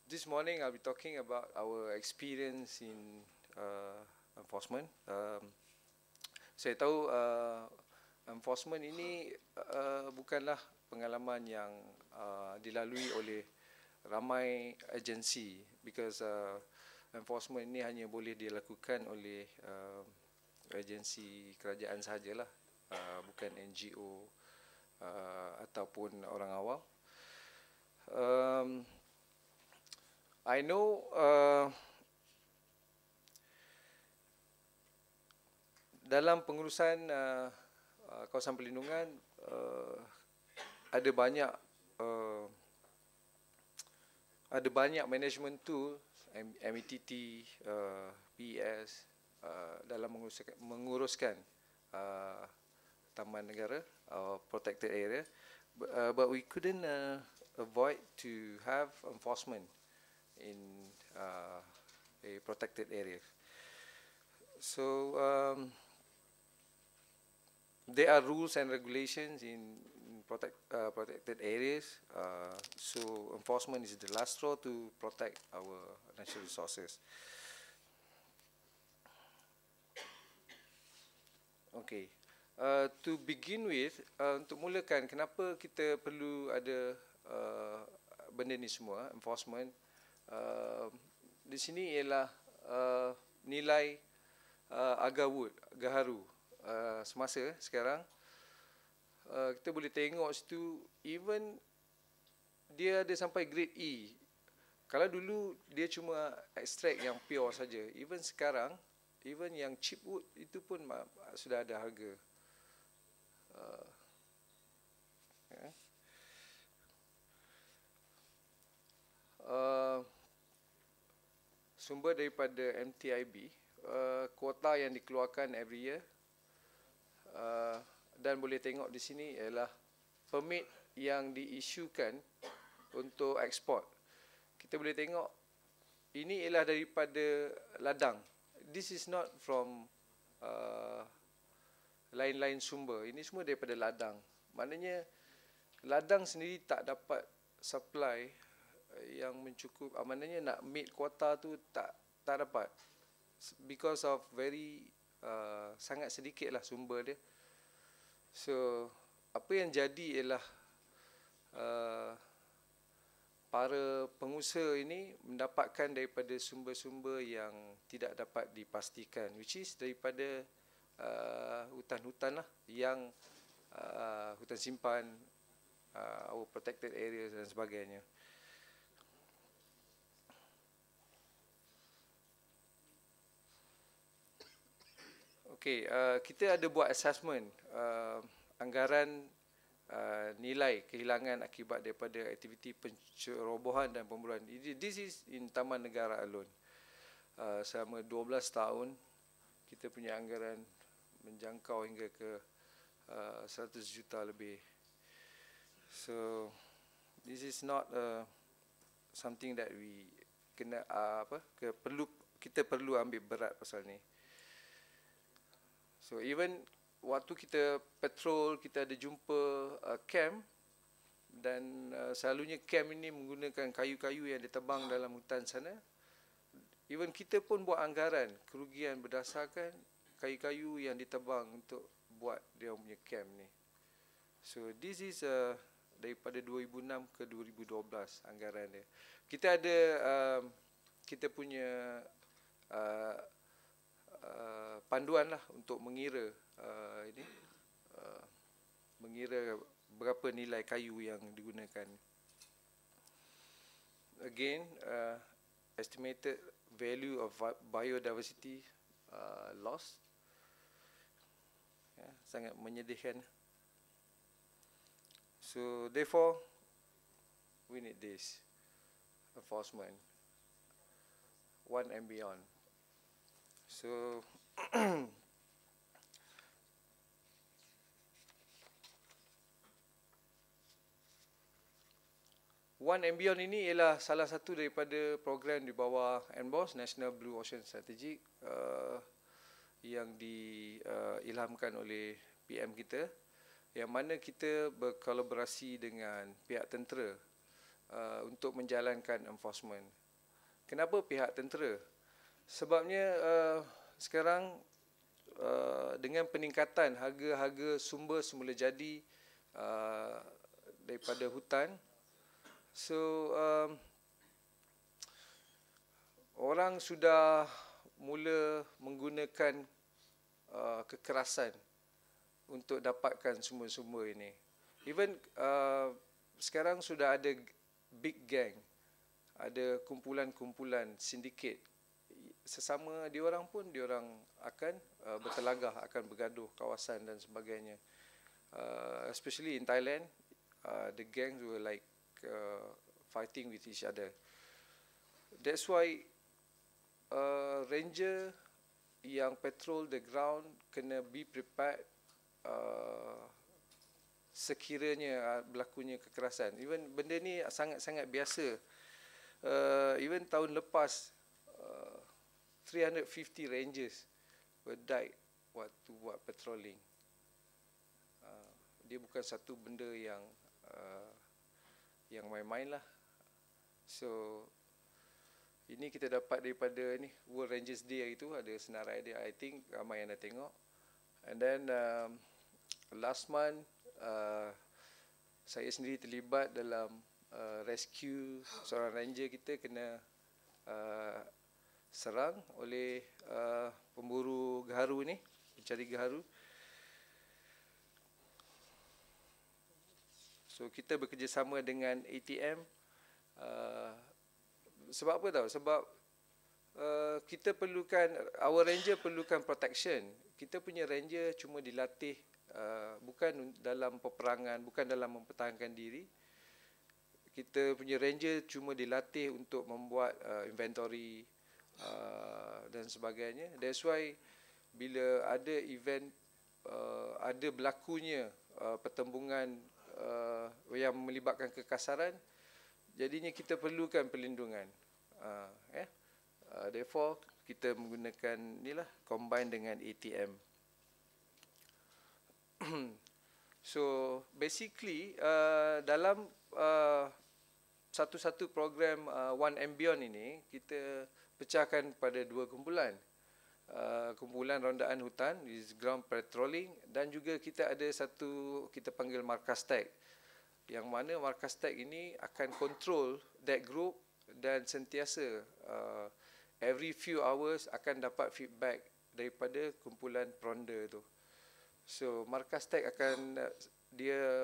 This morning I'll be talking about our experience in enforcement. Saya tahu enforcement ini bukanlah pengalaman yang dilalui oleh ramai agensi, because enforcement ini hanya boleh dilakukan oleh agensi kerajaan sahajalah, bukan NGO ataupun orang awam. I know dalam pengurusan kawasan perlindungan ada banyak management tool, METT, PES, dalam menguruskan taman negara, protected area, but we couldn't avoid to have enforcement in a protected area. So there are rules and regulations in protected areas, so enforcement is the last straw to protect our natural resources. Okay, to begin with, untuk mulakan, kenapa kita perlu ada benda ni semua, enforcement? Di sini ialah nilai agawut, gaharu semasa sekarang. Kita boleh tengok situ, even dia ada sampai grade E. Kalau dulu dia cuma extract yang pure saja, even sekarang, even yang cheap wood itu pun sudah ada harga. Sumber daripada MTIB, kuota yang dikeluarkan every year, dan boleh tengok di sini ialah permit yang diisukan untuk ekspor. Kita boleh tengok ini ialah daripada ladang. This is not from lain-lain sumber. Ini semua daripada ladang. Maknanya ladang sendiri tak dapat supply yang mencukup. Maknanya nak meet kuota tu tak dapat, because of very sangat sedikit lah sumber dia. So apa yang jadi ialah para pengusaha ini mendapatkan daripada sumber-sumber yang tidak dapat dipastikan, which is daripada hutan-hutan lah, yang hutan simpan, our protected areas dan sebagainya. Okay, kita ada buat assessment anggaran nilai kehilangan akibat daripada aktiviti pencerobohan dan pemburuan. This is in taman negara alone. Selama 12 tahun kita punya anggaran menjangkau hingga ke 100 juta lebih. So this is not something that we kena kita perlu ambil berat pasal ni. So even waktu kita patrol, kita ada jumpa camp, dan selalunya camp ini menggunakan kayu-kayu yang ditebang dalam hutan sana. Even kita pun buat anggaran kerugian berdasarkan kayu-kayu yang ditebang untuk buat dia punya camp ni. So this is daripada 2006 ke 2012 anggaran dia. Kita ada kita punya panduan lah untuk mengira mengira berapa nilai kayu yang digunakan. Again, estimated value of biodiversity loss, sangat menyedihkan. So therefore we need this enforcement, one and beyond. So One and Beyond ini ialah salah satu daripada program di bawah NBOS, National Blue Ocean Strategy, yang diilhamkan oleh PM kita, yang mana kita berkolaborasi dengan pihak tentera untuk menjalankan enforcement. Kenapa pihak tentera? Sebabnya sekarang dengan peningkatan harga-harga sumber semula jadi daripada hutan, so orang sudah mula menggunakan kekerasan untuk dapatkan sumber-sumber ini. Even sekarang sudah ada big gang, ada kumpulan-kumpulan sindiket. Sesama diorang pun diorang akan bertelagah, akan bergaduh kawasan dan sebagainya. Especially in Thailand, the gangs were like fighting with each other. That's why ranger yang patrol the ground kena be prepared sekiranya berlakunya kekerasan. Even benda ni sangat-sangat biasa. Even tahun lepas 350 rangers were died waktu buat patrolling. Dia bukan satu benda yang main-main lah. So ini kita dapat daripada ni World Rangers Day hari tu, ada senarai dia. I think ramai yang dah tengok. And then last month saya sendiri terlibat dalam rescue seorang ranger kita kena serang oleh pemburu gaharu ni, pencari gaharu. So kita bekerjasama dengan ATM. Sebab apa tahu? Sebab kita perlukan, our ranger perlukan protection. Kita punya ranger cuma dilatih bukan dalam peperangan, bukan dalam mempertahankan diri. Kita punya ranger cuma dilatih untuk membuat inventory dan sebagainya. That's why bila ada event, ada berlakunya pertembungan yang melibatkan kekasaran, jadinya kita perlukan perlindungan. Therefore kita menggunakan inilah, combine dengan ATM. So basically dalam satu-satu program One and Beyond ini kita pecahkan pada dua kumpulan. Kumpulan rondaan hutan, is ground patrolling, dan juga kita ada satu kita panggil markas tag, yang mana markas tag ini akan control that group dan sentiasa every few hours akan dapat feedback daripada kumpulan peronda tu. So markas tag akan dia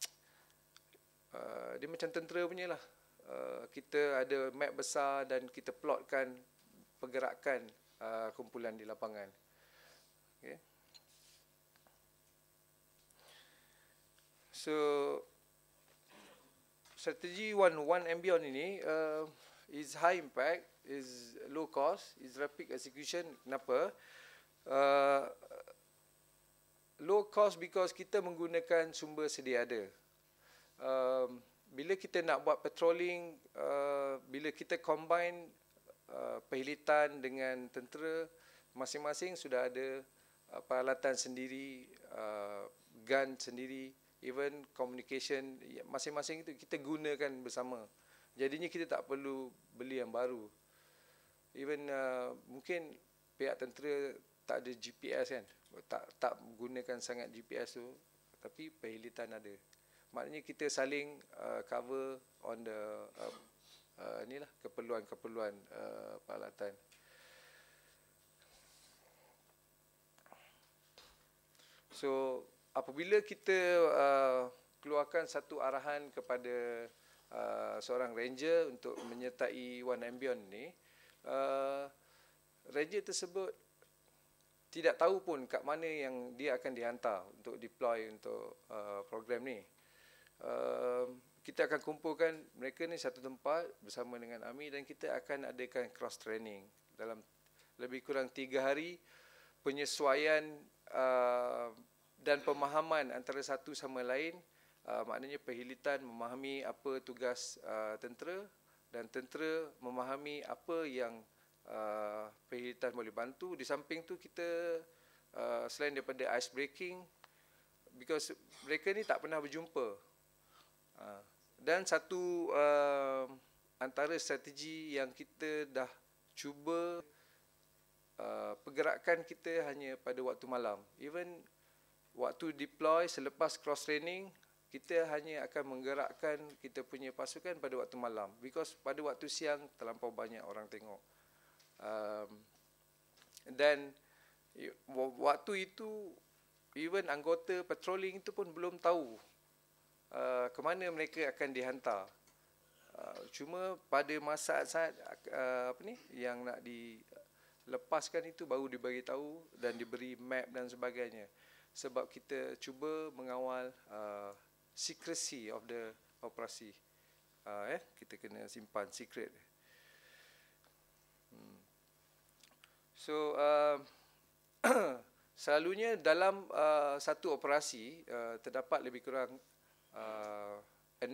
macam tentera punya lah. Kita ada map besar dan kita plotkan pergerakan kumpulan di lapangan. Okay. So strategi One and Beyond ini is high impact, is low cost, is rapid execution. Kenapa? Low cost because kita menggunakan sumber sedia ada. Bila kita nak buat patrolling, bila kita combine Perhilitan dengan tentera, masing-masing sudah ada peralatan sendiri, gun sendiri, even communication, masing-masing itu kita gunakan bersama. Jadinya kita tak perlu beli yang baru. Even mungkin pihak tentera tak ada GPS kan, tak gunakan sangat GPS tu, tapi Perhilitan ada. Maknanya kita saling cover on the inilah keperluan-keperluan peralatan. So apabila kita keluarkan satu arahan kepada seorang ranger untuk menyertai One and Beyond ni, ranger tersebut tidak tahu pun kat mana yang dia akan dihantar untuk deploy untuk program ni. Kita akan kumpulkan mereka ni satu tempat bersama dengan AMI dan kita akan adakan cross training dalam lebih kurang 3 hari, penyesuaian dan pemahaman antara satu sama lain. Maknanya Perhilitan memahami apa tugas tentera dan tentera memahami apa yang Perhilitan boleh bantu. Di samping tu kita selain daripada ice breaking, because mereka ni tak pernah berjumpa. Dan satu antara strategi yang kita dah cuba pergerakan kita hanya pada waktu malam. Even waktu deploy selepas cross training, kita hanya akan menggerakkan kita punya pasukan pada waktu malam, because pada waktu siang terlampau banyak orang tengok. Dan waktu itu even anggota patrolling itu pun belum tahu ke mana mereka akan dihantar. Cuma pada masa saat yang nak dilepaskan itu baru dibagi tahu dan diberi map dan sebagainya. Sebab kita cuba mengawal secrecy of the operasi. Kita kena simpan secret. So selalunya dalam satu operasi terdapat lebih kurang 6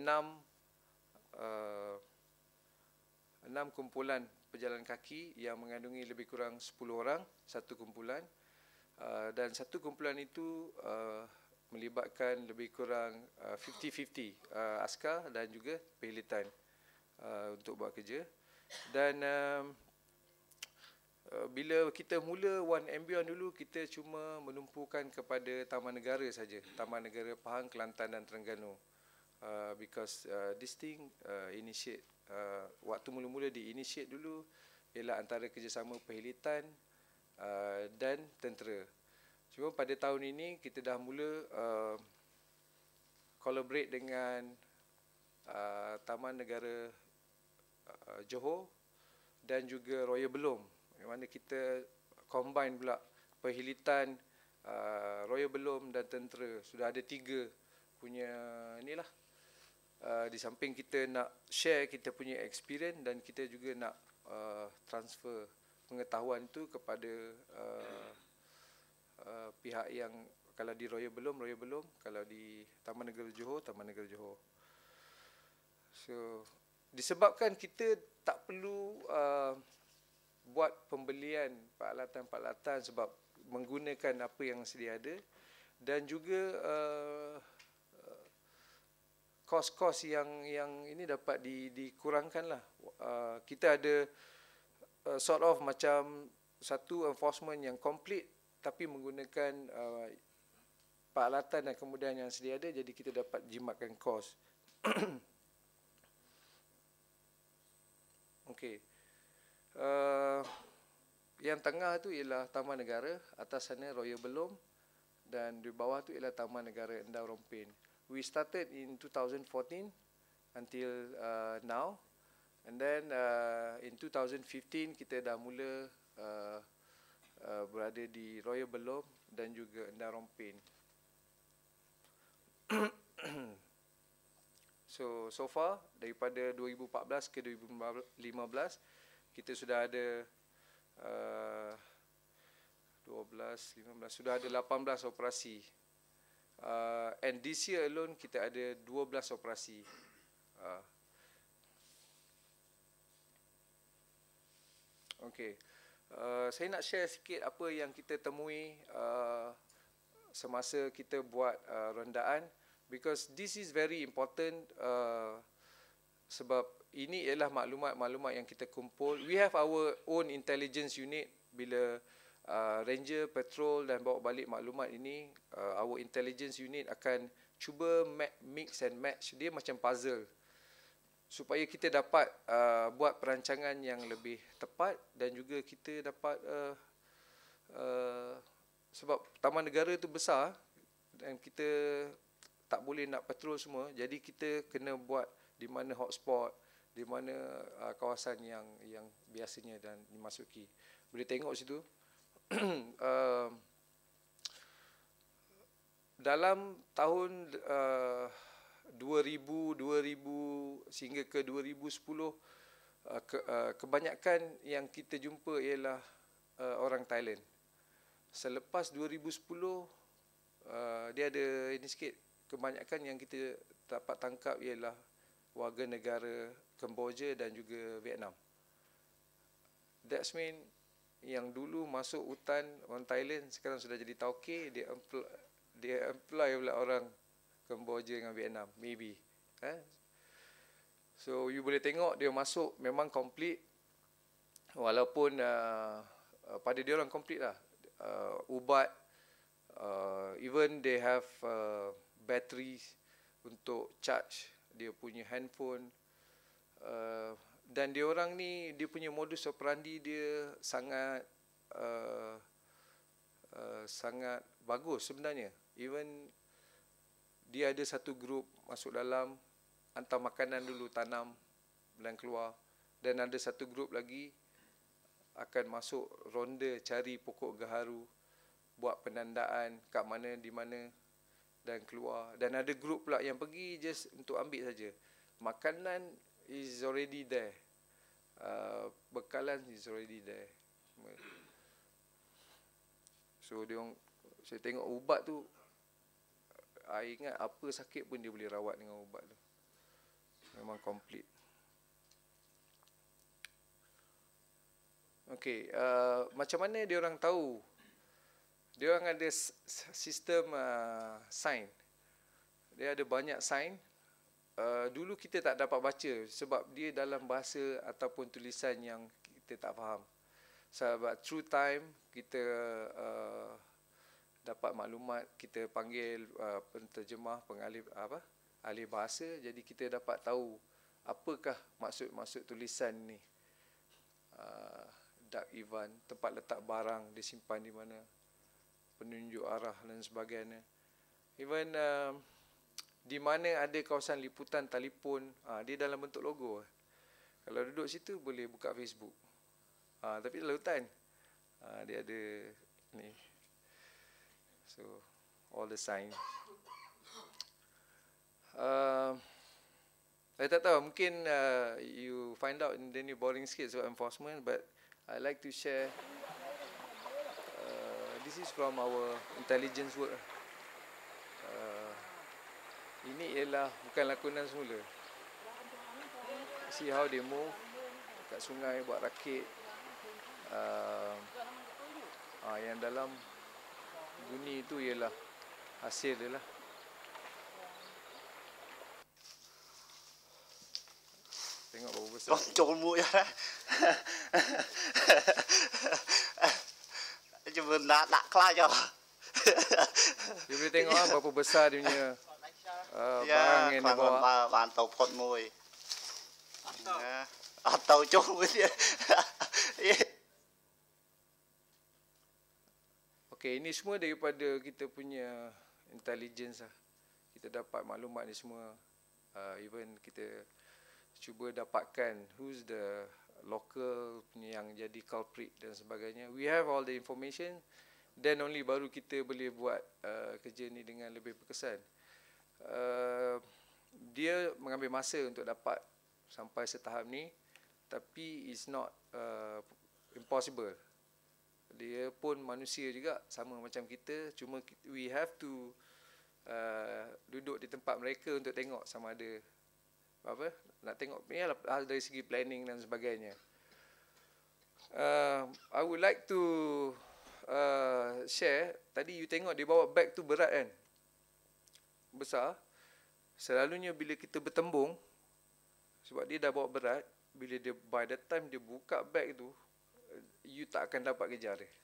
kumpulan pejalan kaki yang mengandungi lebih kurang 10 orang satu kumpulan, dan satu kumpulan itu melibatkan lebih kurang 50-50 askar dan juga perhilitan untuk buat kerja. Dan bila kita mula One Ambion dulu, kita cuma menumpukan kepada taman negara saja, Taman Negara Pahang, Kelantan dan Terengganu. Because this thing initiate, waktu mula-mula di-initiate dulu ialah antara kerjasama perhilitan dan tentera. Cuma pada tahun ini kita dah mula collaborate dengan Taman Negara Johor dan juga Royal Belum, yang mana kita combine pula perhilitan, Royal Belum dan tentera. Sudah ada 3 punya inilah. Di samping kita nak share kita punya experience, dan kita juga nak transfer pengetahuan itu kepada pihak yang, kalau di Royal Belum, kalau di Taman Negara Johor, Taman Negara Johor. So disebabkan kita tak perlu buat pembelian peralatan-peralatan sebab menggunakan apa yang sedia ada, dan juga kos-kos yang ini dapat dikurangkanlah. Kita ada sort of macam satu enforcement yang complete tapi menggunakan peralatan dan kemudahan yang sedia ada, jadi kita dapat jimatkan kos. Okey. Yang tengah tu ialah Taman Negara, atas sana Royal Belum, dan di bawah tu ialah Taman Negara Endau Rompin. We started in 2014 until now, and then in 2015 kita dah mula berada di Royal Belum dan juga Endau Rompin. So far daripada 2014 ke 2015 kita sudah ada 12, 15, sudah ada 18 operasi. And this year alone kita ada 12 operasi. Okay. Saya nak share sikit apa yang kita temui semasa kita buat rondaan, because this is very important, sebab ini ialah maklumat-maklumat yang kita kumpul. We have our own intelligence unit. Bila ranger patrol dan bawa balik maklumat ini, our intelligence unit akan cuba mix and match. Dia macam puzzle, supaya kita dapat buat perancangan yang lebih tepat, dan juga kita dapat sebab Taman Negara itu besar dan kita tak boleh nak patrol semua, jadi kita kena buat di mana hotspot, di mana kawasan yang biasanya dan dimasuki. Boleh tengok situ. Dalam tahun 2000 sehingga ke 2010, kebanyakan yang kita jumpa ialah orang Thailand. Selepas 2010, dia ada ini sikit, kebanyakan yang kita dapat tangkap ialah warga negara Kemboja dan juga Vietnam. That's mean yang dulu masuk hutan orang Thailand sekarang sudah jadi tauke, dia employ pula orang Kemboja dengan Vietnam, maybe. So you boleh tengok dia masuk memang complete, walaupun pada dia orang complete lah. Ubat, even they have batteries untuk charge dia punya handphone. Dan dia orang ni, dia punya modus operandi dia sangat sangat bagus sebenarnya. Even dia ada satu grup masuk dalam, hantar makanan dulu, tanam dan keluar. Dan ada satu grup lagi akan masuk ronda cari pokok gaharu, buat penandaan kat mana, di mana dan keluar. Dan ada grup pula yang pergi just untuk ambil saja. Makanan is already there. Bekalan is already there. So saya tengok ubat tu, I ingat apa sakit pun dia boleh rawat dengan ubat tu. Memang complete. Okey, macam mana dia orang tahu? Dia orang ada sistem sign. Dia ada banyak sign. Dulu kita tak dapat baca sebab dia dalam bahasa ataupun tulisan yang kita tak faham. Sebab through time kita dapat maklumat, kita panggil penterjemah, pengalih ahli bahasa, jadi kita dapat tahu apakah maksud tulisan ni. Dark event, tempat letak barang, disimpan di mana, penunjuk arah dan sebagainya. Even di mana ada kawasan liputan telefon, dia dalam bentuk logo. Kalau duduk situ boleh buka Facebook. Tapi dalam hutan dia ada ni. So all the sign. Saya tak tahu, mungkin you find out in the new boring sikit about enforcement, but I like to share. This is from our intelligence work. Ini ialah bukan lakonan semula. See how they move kat sungai, buat rakit. Yang dalam guni itu ialah hasil dia lah. Tengok berapa besar. Col mu ya. Cuma nak kelas je. Dia boleh tengok berapa besar dia punya barang yang dia bawa. Bantau pot mu. Atau col dia. Okey, ini semua daripada kita punya intelligence lah. Kita dapat maklumat ni semua. Even kita cuba dapatkan who's the local yang jadi culprit dan sebagainya. We have all the information, then only baru kita boleh buat kerja ni dengan lebih berkesan. Dia mengambil masa untuk dapat sampai setahap ni, tapi it's not impossible. Dia pun manusia juga, sama macam kita, cuma we have to duduk di tempat mereka untuk tengok sama ada apa, nak tengok dari segi planning dan sebagainya. I would like to share, tadi you tengok dia bawa beg tu berat kan, besar. Selalunya bila kita bertembung, sebab dia dah bawa berat, bila dia by the time dia buka beg tu, you tak akan dapat kejar dia.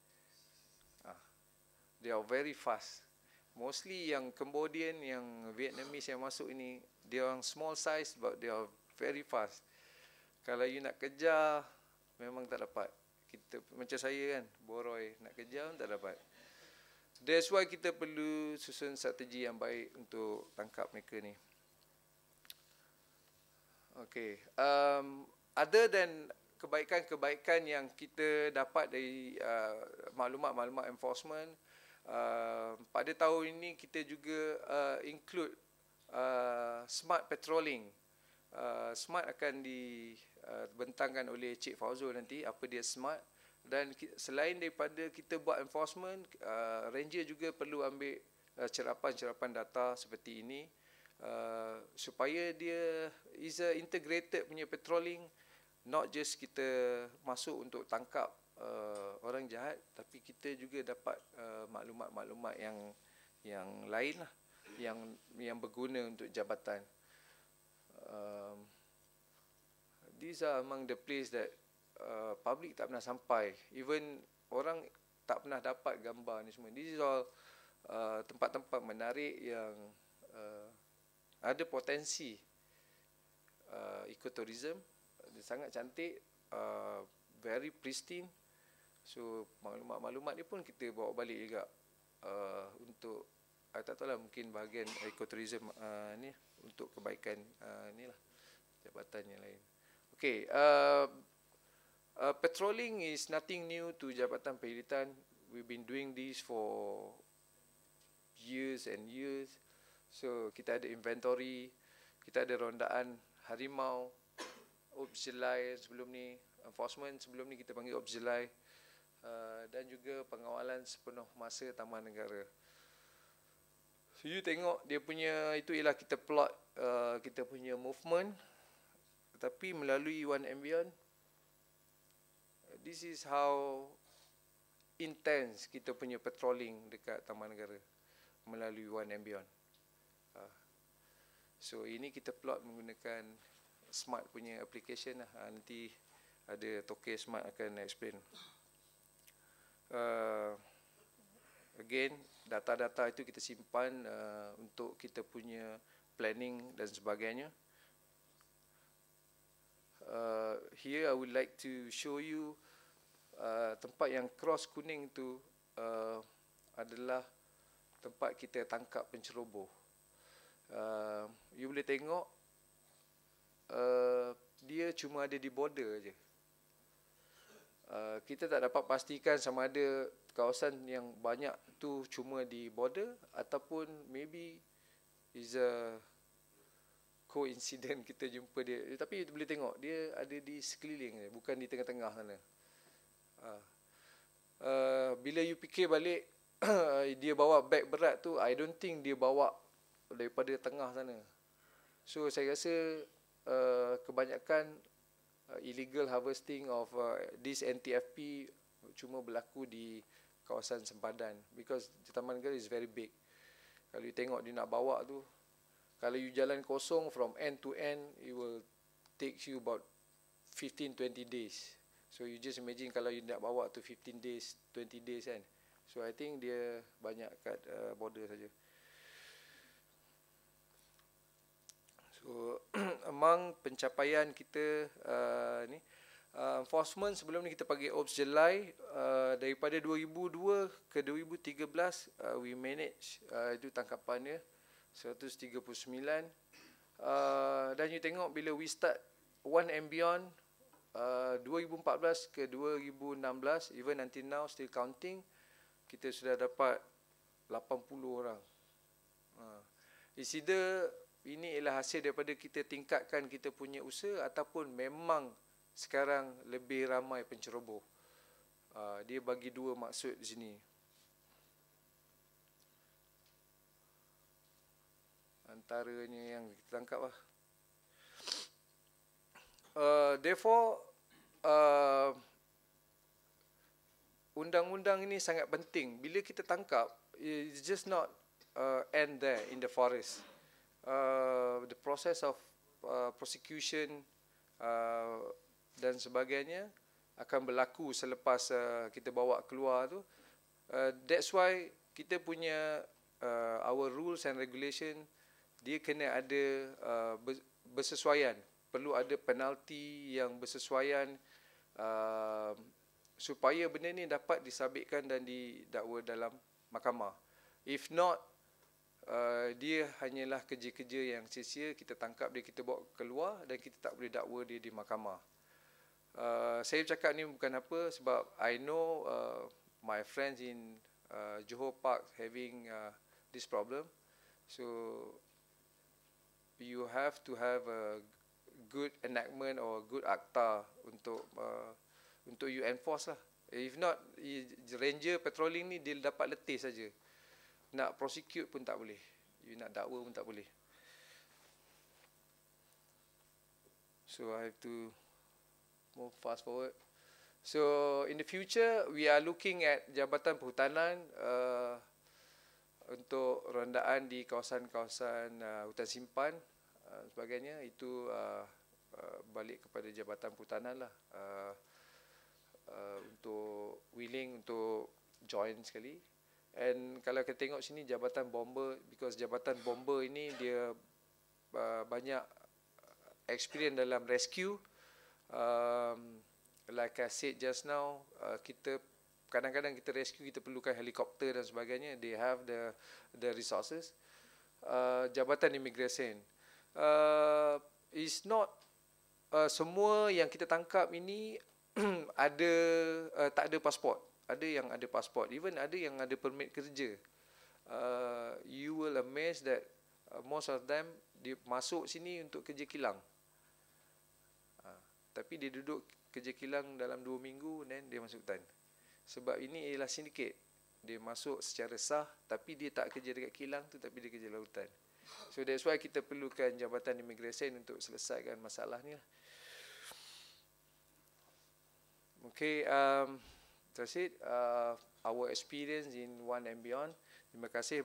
They are very fast. Mostly yang Cambodian, yang Vietnamese yang masuk ini, dia orang small size but they are very fast. Kalau you nak kejar, memang tak dapat. Kita macam saya kan, boroi, nak kejar pun tak dapat. That's why kita perlu susun strategi yang baik untuk tangkap mereka ni. Okay. Other than kebaikan-kebaikan yang kita dapat dari maklumat-maklumat enforcement, pada tahun ini kita juga include smart patrolling. Smart akan dibentangkan oleh Cik Fauzul nanti, apa dia smart. Dan selain daripada kita buat enforcement, ranger juga perlu ambil cerapan-cerapan data seperti ini, supaya dia is a integrated punya patrolling. Not just kita masuk untuk tangkap orang jahat, tapi kita juga dapat maklumat-maklumat yang lain lah, yang berguna untuk jabatan. these are among the place that public tak pernah sampai. Even orang tak pernah dapat gambar ni semua. This is all tempat-tempat menarik yang ada potensi ecotourism. Dia sangat cantik, very pristine. So maklumat-maklumat ni pun kita bawa balik juga untuk tak tahu lah, mungkin bahagian ecotourism ni untuk kebaikan ni lah jabatan yang lain. Okay, patrolling is nothing new to Jabatan Perhilitan. We've been doing this for years and years. So kita ada inventory, kita ada rondaan harimau, objelai sebelum ni, enforcement sebelum ni kita panggil objelai, dan juga pengawalan sepenuh masa taman negara. So you tengok dia punya, itu ialah kita plot kita punya movement, tetapi melalui One and Beyond. This is how intense kita punya patrolling dekat taman negara melalui One and Beyond. So ini kita plot menggunakan smart punya application lah. Nanti ada toke smart akan explain. Again, data-data itu kita simpan untuk kita punya planning dan sebagainya. Here I would like to show you tempat yang cross kuning tu adalah tempat kita tangkap penceroboh. You boleh tengok dia cuma ada di border aje. Kita tak dapat pastikan sama ada kawasan yang banyak tu cuma di border ataupun maybe is a coincidence kita jumpa dia. Tapi boleh tengok dia ada di sekeliling, bukan di tengah-tengah sana. Bila you fikir balik dia bawa beg berat tu, I don't think dia bawa daripada tengah sana. So saya rasa kebanyakan illegal harvesting of this NTFP cuma berlaku di kawasan sempadan, because taman negara is very big. Kalau you tengok dia nak bawa tu, kalau you jalan kosong from end to end, it will take you about 15-20 days. So you just imagine kalau you nak bawa tu 15 days, 20 days kan. So I think dia banyak kat border saja. So among pencapaian kita ni, enforcement sebelum ni kita panggil Ops Jelai, daripada 2002 ke 2013 we manage itu tangkapannya 139. Dan you tengok bila we start One and Beyond 2014 ke 2016, even until now still counting, kita sudah dapat 80 orang. It's either ini ialah hasil daripada kita tingkatkan kita punya usaha ataupun memang sekarang lebih ramai penceroboh. Dia bagi dua maksud di sini. Antaranya yang kita tangkap lah. Therefore, undang-undang ini sangat penting. Bila kita tangkap, it's just not end there in the forest. The process of prosecution dan sebagainya akan berlaku selepas kita bawa keluar tu. That's why kita punya our rules and regulation, dia kena ada bersesuaian. Perlu ada penalti yang bersesuaian supaya benda ni dapat disabitkan dan didakwa dalam mahkamah. If not, dia hanyalah kerja-kerja yang sia-sia, kita tangkap dia, kita bawa keluar dan kita tak boleh dakwa dia di mahkamah. Saya cakap ni bukan apa, sebab I know my friends in Johor Park having this problem. So you have to have a good enactment or good akta untuk you enforce lah. If not, ranger patrolling ni dia dapat letih saja. Nak prosecute pun tak boleh. You nak dakwa pun tak boleh. So I have to move fast forward. So in the future, we are looking at Jabatan Perhutanan untuk rondaan di kawasan-kawasan hutan simpan sebagainya. Itu balik kepada Jabatan Perhutanan lah, untuk willing untuk join sekali. And kalau kita tengok sini Jabatan Bomber, because Jabatan Bomber ini dia banyak experience dalam rescue. Like I said just now, kita kadang-kadang kita rescue, kita perlukan helikopter dan sebagainya. They have the resources. Jabatan Immigration, is not semua yang kita tangkap ini ada tak ada pasport. Ada yang ada pasport, even ada yang ada permit kerja. You will amazed that most of them dia masuk sini untuk kerja kilang. Tapi dia duduk kerja kilang dalam 2 minggu dan dia masuk hutan. Sebab ini ialah sindiket. Dia masuk secara sah tapi dia tak kerja dekat kilang tu, tapi dia kerja lautan. So that's why kita perlukan Jabatan Immigration untuk selesaikan masalah ni lah. Okay, that's it. Our experience in One and Beyond. Terima kasih